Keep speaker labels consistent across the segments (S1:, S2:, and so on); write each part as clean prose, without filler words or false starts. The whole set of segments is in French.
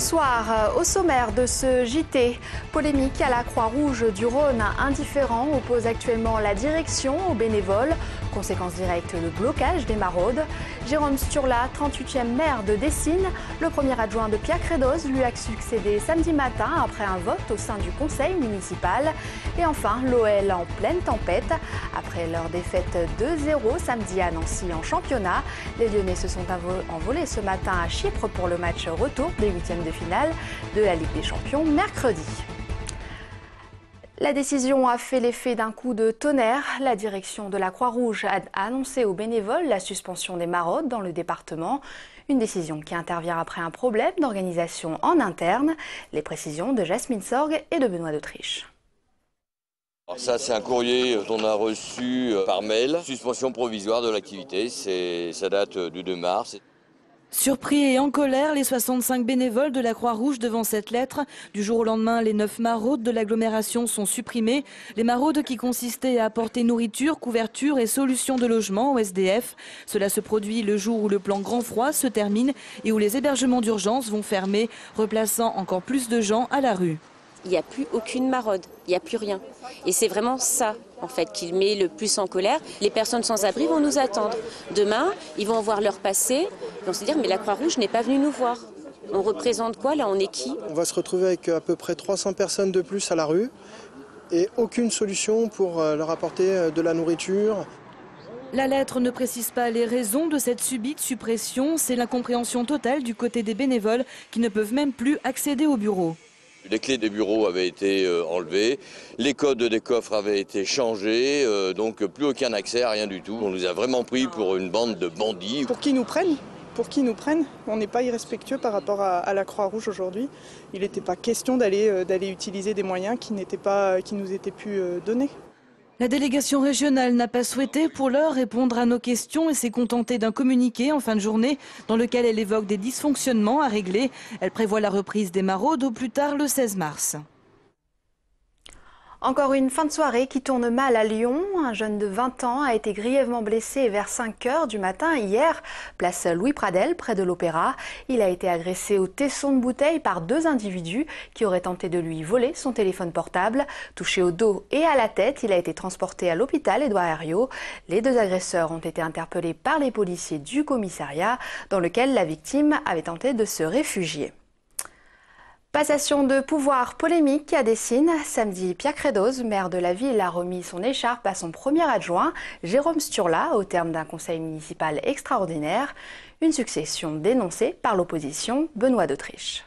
S1: Bonsoir. Au sommaire de ce JT, polémique à la Croix-Rouge du Rhône. Indifférent oppose actuellement la direction aux bénévoles. Conséquence directe, le blocage des maraudes. Jérôme Sturla, 38e maire de Dessines, le premier adjoint de Pierre Credoz, lui a succédé samedi matin après un vote au sein du conseil municipal. Et enfin, l'OL en pleine tempête. Après leur défaite 2-0 samedi à Nancy en championnat, les Lyonnais se sont envolés ce matin à Chypre pour le match retour des huitièmes de finale de la Ligue des Champions mercredi. La décision a fait l'effet d'un coup de tonnerre. La direction de la Croix-Rouge a annoncé aux bénévoles la suspension des maraudes dans le département. Une décision qui intervient après un problème d'organisation en interne. Les précisions de Jasmine Sorgue et de Benoît d'Autriche.
S2: Alors ça, c'est un courrier qu'on a reçu par mail. Suspension provisoire de l'activité, ça date du 2 mars.
S3: Surpris et en colère, les 65 bénévoles de la Croix-Rouge devant cette lettre. Du jour au lendemain, les 9 maraudes de l'agglomération sont supprimées. Les maraudes qui consistaient à apporter nourriture, couverture et solutions de logement aux SDF. Cela se produit le jour où le plan Grand Froid se termine et où les hébergements d'urgence vont fermer, replaçant encore plus de gens à la rue.
S4: Il n'y a plus aucune maraude, il n'y a plus rien. Et c'est vraiment ça, en fait, qui met le plus en colère. Les personnes sans abri vont nous attendre. Demain, ils vont voir leur passé, ils vont se dire, mais la Croix-Rouge n'est pas venue nous voir. On représente quoi, là, on est qui?
S5: On va se retrouver avec à peu près 300 personnes de plus à la rue et aucune solution pour leur apporter de la nourriture.
S3: La lettre ne précise pas les raisons de cette subite suppression. C'est l'incompréhension totale du côté des bénévoles qui ne peuvent même plus accéder au bureau.
S2: Les clés des bureaux avaient été enlevées, les codes des coffres avaient été changés, donc plus aucun accès à rien du tout. On nous a vraiment pris pour une bande de bandits.
S6: Pour qui nous prennent, on n'est pas irrespectueux par rapport à la Croix-Rouge aujourd'hui. Il n'était pas question d'aller utiliser des moyens qui nous étaient plus donnés.
S3: La délégation régionale n'a pas souhaité pour l'heure répondre à nos questions et s'est contentée d'un communiqué en fin de journée dans lequel elle évoque des dysfonctionnements à régler. Elle prévoit la reprise des maraudes au plus tard le 16 mars.
S1: Encore une fin de soirée qui tourne mal à Lyon. Un jeune de 20 ans a été grièvement blessé vers 5 h du matin hier, place Louis Pradel, près de l'Opéra. Il a été agressé au tesson de bouteille par 2 individus qui auraient tenté de lui voler son téléphone portable. Touché au dos et à la tête, il a été transporté à l'hôpital Édouard Herriot. Les 2 agresseurs ont été interpellés par les policiers du commissariat dans lequel la victime avait tenté de se réfugier. Passation de pouvoir polémique à Dessines. Samedi, Pierre Credoz, maire de la ville, a remis son écharpe à son premier adjoint, Jérôme Sturla, au terme d'un conseil municipal extraordinaire. Une succession dénoncée par l'opposition, Benoît d'Autriche.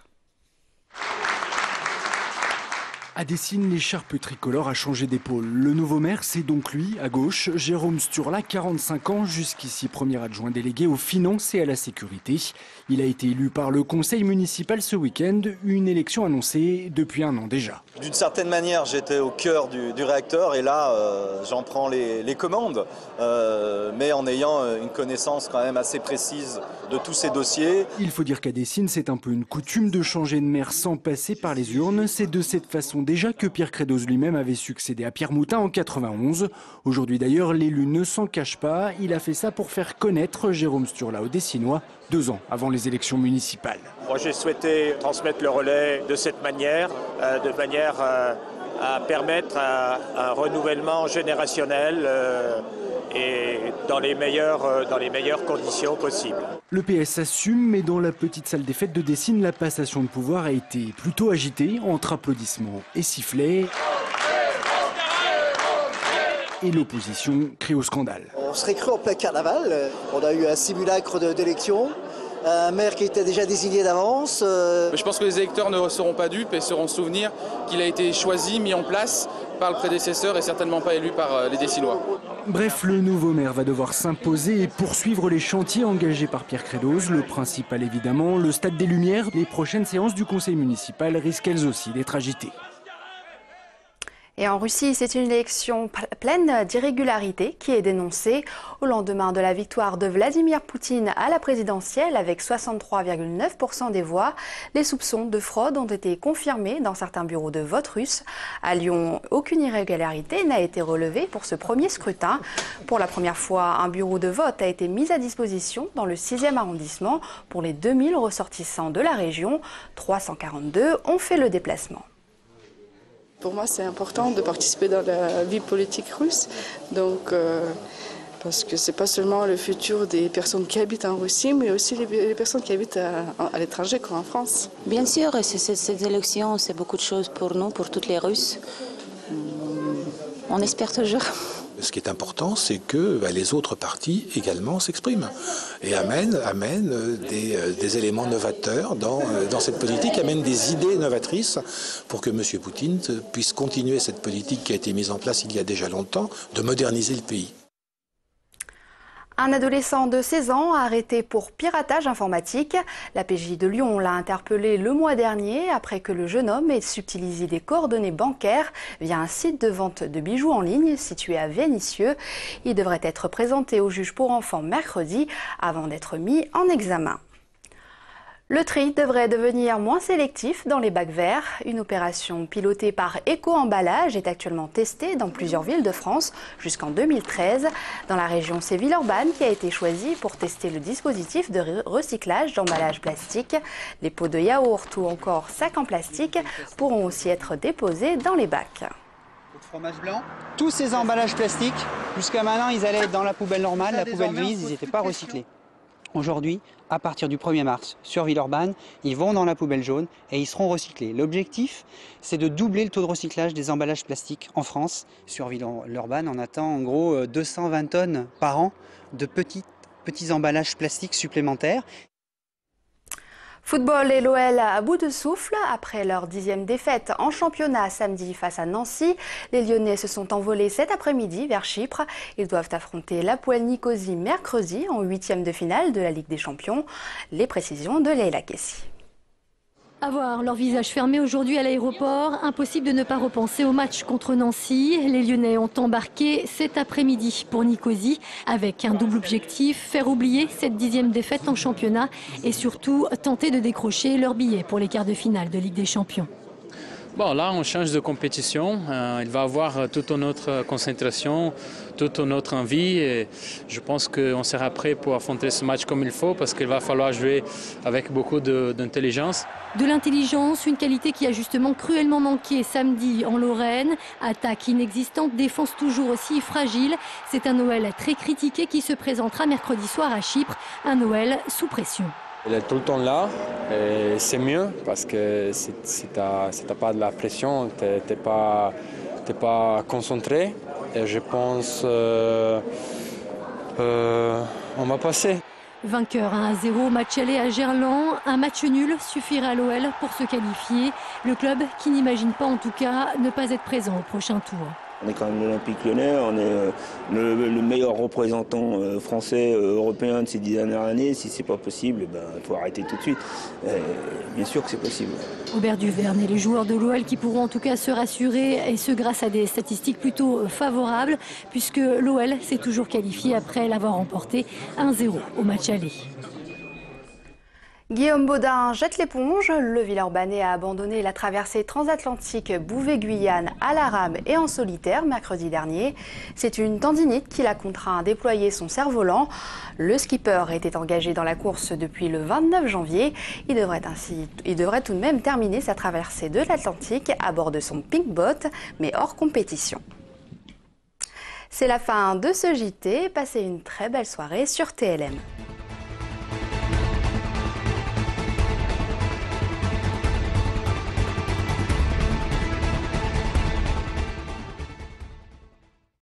S7: À Dessines, l'écharpe tricolore a changé d'épaule. Le nouveau maire, c'est donc lui, à gauche, Jérôme Sturla, 45 ans, jusqu'ici premier adjoint délégué aux finances et à la sécurité. Il a été élu par le conseil municipal ce week-end, une élection annoncée depuis 1 an déjà.
S8: D'une certaine manière, j'étais au cœur du réacteur et là, j'en prends les commandes, mais en ayant une connaissance quand même assez précise de tous ces dossiers.
S7: Il faut dire qu'à Dessines, c'est un peu une coutume de changer de maire sans passer par les urnes. C'est de cette façon déjà que Pierre Credoz lui-même avait succédé à Pierre Moutin en 91. Aujourd'hui d'ailleurs, l'élu ne s'en cache pas. Il a fait ça pour faire connaître Jérôme Sturla aux Dessinois 2 ans avant les élections municipales.
S9: Moi j'ai souhaité transmettre le relais de cette manière, de manière à permettre un renouvellement générationnel et dans les meilleures conditions possibles.
S7: Le PS assume, mais dans la petite salle des fêtes de Dessines, la passation de pouvoir a été plutôt agitée, entre applaudissements et sifflets. Et l'opposition crie au scandale.
S10: On serait cru en plein carnaval. On a eu un simulacre d'élection. Un maire qui était déjà désigné d'avance.
S11: Je pense que les électeurs ne seront pas dupes et sauront se souvenir qu'il a été choisi, mis en place par le prédécesseur et certainement pas élu par les Dessinois.
S7: Bref, le nouveau maire va devoir s'imposer et poursuivre les chantiers engagés par Pierre Credoz. Le principal évidemment, le Stade des Lumières. Les prochaines séances du conseil municipal risquent elles aussi d'être agitées.
S1: Et en Russie, c'est une élection pleine d'irrégularités qui est dénoncée au lendemain de la victoire de Vladimir Poutine à la présidentielle avec 63,9% des voix. Les soupçons de fraude ont été confirmés dans certains bureaux de vote russes. À Lyon, aucune irrégularité n'a été relevée pour ce premier scrutin. Pour la première fois, un bureau de vote a été mis à disposition dans le 6e arrondissement pour les 2000 ressortissants de la région. 342 ont fait le déplacement.
S12: Pour moi, c'est important de participer dans la vie politique russe, parce que c'est pas seulement le futur des personnes qui habitent en Russie, mais aussi les personnes qui habitent à l'étranger, comme en France.
S13: Bien sûr, cette élection, c'est beaucoup de choses pour nous, pour toutes les Russes. On espère toujours.
S14: Ce qui est important, c'est que les autres partis également s'expriment et amènent des éléments novateurs dans cette politique, amènent des idées novatrices pour que M. Poutine puisse continuer cette politique qui a été mise en place il y a déjà longtemps, de moderniser le pays.
S1: Un adolescent de 16 ans arrêté pour piratage informatique. La PJ de Lyon l'a interpellé le mois dernier après que le jeune homme ait subtilisé des coordonnées bancaires via un site de vente de bijoux en ligne situé à Vénissieux. Il devrait être présenté au juge pour enfants mercredi avant d'être mis en examen. Le tri devrait devenir moins sélectif dans les bacs verts. Une opération pilotée par Éco-Emballage est actuellement testée dans plusieurs villes de France jusqu'en 2013. Dans la région, c'est Villeurbanne qui a été choisie pour tester le dispositif de recyclage d'emballages plastiques. Les pots de yaourt ou encore sacs en plastique pourront aussi être déposés dans les bacs.
S15: Fromage blanc. Tous ces emballages plastiques, jusqu'à maintenant, ils allaient dans la poubelle normale, la poubelle grise, ils n'étaient pas recyclés. Aujourd'hui, à partir du 1er mars, sur Villeurbanne, ils vont dans la poubelle jaune et ils seront recyclés. L'objectif, c'est de doubler le taux de recyclage des emballages plastiques en France. Sur Villeurbanne, on attend en gros 220 tonnes par an de petits emballages plastiques supplémentaires.
S1: Football et l'OL à bout de souffle. Après leur 10e défaite en championnat samedi face à Nancy, les Lyonnais se sont envolés cet après-midi vers Chypre. Ils doivent affronter l'Hapoel Nicosie mercredi en 8e de finale de la Ligue des Champions. Les précisions de Leila Kessi.
S16: Avoir leur visage fermé aujourd'hui à l'aéroport, impossible de ne pas repenser au match contre Nancy. Les Lyonnais ont embarqué cet après-midi pour Nicosie avec un double objectif, faire oublier cette 10e défaite en championnat et surtout tenter de décrocher leur billet pour les quarts de finale de Ligue des Champions.
S17: Bon, là, on change de compétition. Il va avoir toute notre concentration, toute notre envie. Et je pense qu'on sera prêt pour affronter ce match comme il faut parce qu'il va falloir jouer avec beaucoup d'intelligence.
S16: De l'intelligence, une qualité qui a justement cruellement manqué samedi en Lorraine. Attaque inexistante, défense toujours aussi fragile. C'est un OL très critiqué qui se présentera mercredi soir à Chypre. Un OL sous pression.
S18: Il est tout le temps là, et c'est mieux parce que si tu n'as pas de la pression, tu n'es pas concentré. Et je pense on va passer.
S16: Vainqueur 1-0, match aller à Gerland. Un match nul suffira à l'OL pour se qualifier. Le club qui n'imagine pas en tout cas ne pas être présent au prochain tour.
S19: On est quand même l'Olympique Lyonnais, on est le meilleur représentant français, européen de ces 10 dernières années. Si c'est pas possible, il faut arrêter tout de suite. Bien sûr que c'est possible.
S16: Aubert Duverne et les joueurs de l'OL qui pourront en tout cas se rassurer, et ce grâce à des statistiques plutôt favorables, puisque l'OL s'est toujours qualifié après l'avoir remporté 1-0 au match aller.
S1: Guillaume Baudin jette l'éponge. Le Villeurbanais a abandonné la traversée transatlantique Bouvet-Guyane à la rame et en solitaire mercredi dernier. C'est une tendinite qui l'a contraint à déployer son cerf-volant. Le skipper était engagé dans la course depuis le 29 janvier. Il devrait tout de même terminer sa traversée de l'Atlantique à bord de son Pinkbot, mais hors compétition. C'est la fin de ce JT. Passez une très belle soirée sur TLM.